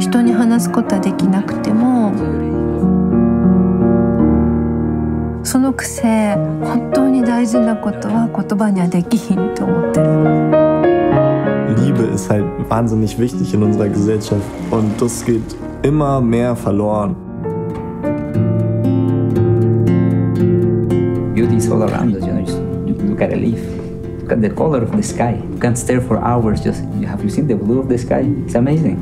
人に話すことはできなくても、そのくせ本当に大事なことは言葉にはできひんと思ってる。 Liebe ist halt wahnsinnig wichtig in unserer Gesellschaft und das geht immer mehr verloren. Beauty is all around us, just look at a leaf. Look at the color of the sky. You can't stare for hours, have you seen the blue of the sky? It's amazing.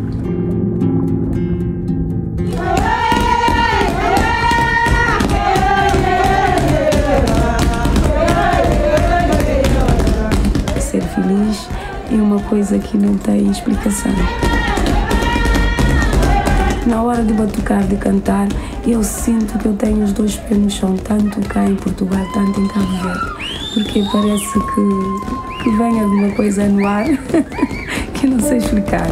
Ser feliz é uma coisa que não tem explicação. Na hora de batucar, de cantar, eu sinto que eu tenho os dois pés no chão, tanto cá em Portugal, tanto em Cabo Verde, porque parece que vem alguma coisa no ar que não sei explicar.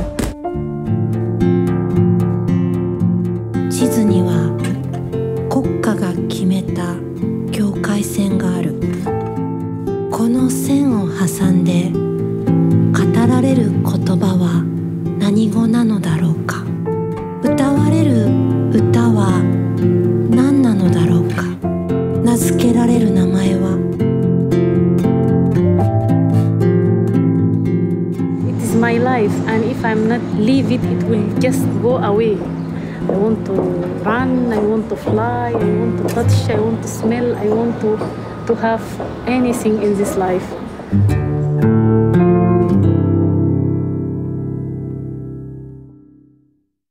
地図には国家が決めた境界線がある。この線を挟んで語られる言葉は何語なのだろうか。歌われる歌は何なのだろうか。名付けられる名前は。 It is my life, and if I'm not live it, it will just go away. I want to run, I want to fly, I want to touch, I want to smell, I want to have anything in this life.